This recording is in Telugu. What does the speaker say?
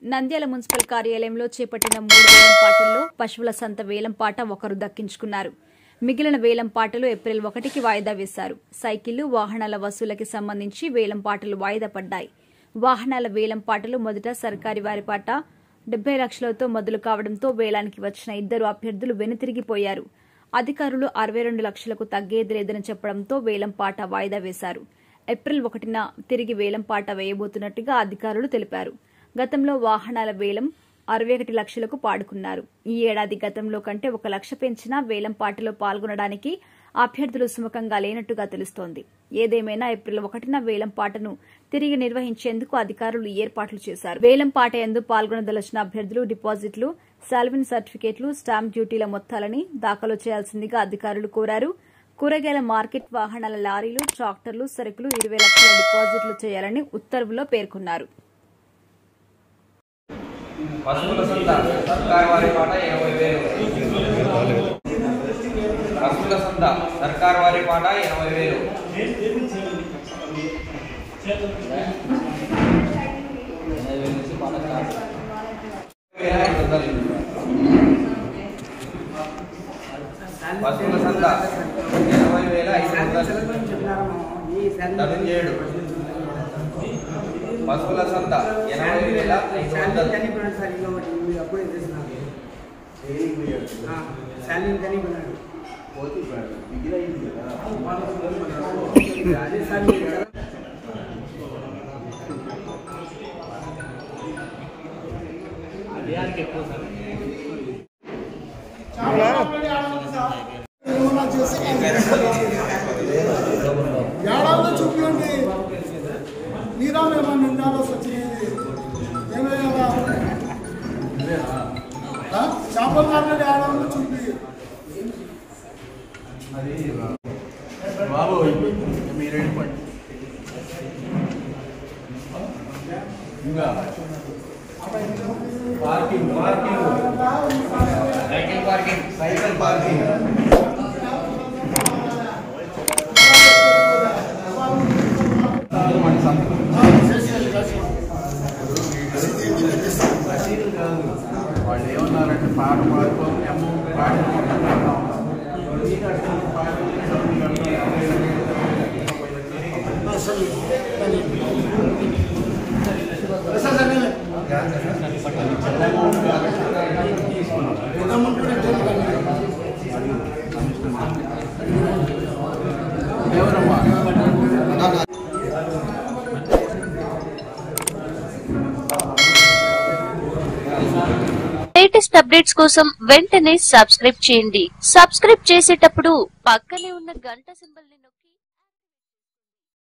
నంద్యాల మున్సిపల్ కార్యాలయంలో చేపట్టిన 3 వేలం పాటల్లో పశువుల సంత వేలం పాట ఒకరు దక్కించుకున్నారు. మిగిలిన వేలం పాటలు ఏప్రిల్ 1కి వాయిదా వేశారు. సైకిళ్లు, వాహనాల వసూలకి సంబంధించి వేలం పాటలు వాయిదా పడ్డాయి. వాహనాల వేలం పాటలు మొదట సర్కారీ వారి పాట 70 లక్షలతో మొదలు కావడంతో వేలానికి వచ్చిన 2 అభ్యర్థులు వెనుతిరిగిపోయారు. అధికారులు 62 లక్షలకు తగ్గేది లేదని చెప్పడంతో వేలం పాట వాయిదా వేశారు. ఏప్రిల్ 1న తిరిగి వేలం పాట వేయబోతున్నట్టుగా అధికారులు తెలిపారు. గతంలో వాహనాల వేలం 61 లక్షలకు పాడుకున్నారు. ఈ ఏడాది గతంలో కంటే 1 లక్ష పెంచినా వేలం పాటలో పాల్గొనడానికి అభ్యర్థులు సుముఖంగా లేనట్టుగా తెలుస్తోంది. ఏదేమైనా ఏప్రిల్ 1న వేలం పాటను తిరిగి నిర్వహించేందుకు అధికారులు ఏర్పాట్లు చేశారు. వేలం పాట యందు పాల్గొనదలచిన అభ్యర్థులు డిపాజిట్లు, సాల్విన్ సర్టిఫికెట్లు, స్టాంప్ డ్యూటీల మొత్తాలని దాఖలు చేయాల్సిందిగా అధికారులు కోరారు. కూరగాయల మార్కెట్, వాహనాల లారీలు, ట్రాక్టర్లు, సరుకులు 20 లక్షల డిపాజిట్లు చేయాలని ఉత్తర్వులో పేర్కొన్నారు. పశువుల సంత సర్కారు వారి పాట 80,000. పశువుల సంత సర్కారు వారి పాట 80,000. పశువుల సంత 80,500. పశువుల సంత 80,500. ఏడాదిలో చూపించండి నీరామేమో నిందాలో వచ్చింది ఏమయ్యా చేపల మార్కెట్ ఏడాదిలో చూపి బాబు మీరు వెళ్ళిపోండి. ఇంకా పార్కింగ్ సైకిల్ పార్కింగ్ వాళ్ళు ఏమన్నారంటే పాట పాడుకోవాలి అమౌంట్ లేటెస్ట్ అప్డేట్స్ కోసం వెంటనే సబ్స్క్రైబ్ చేయండి. సబ్స్క్రైబ్ చేసేటప్పుడు పక్కనే ఉన్న గంట సింబల్ ని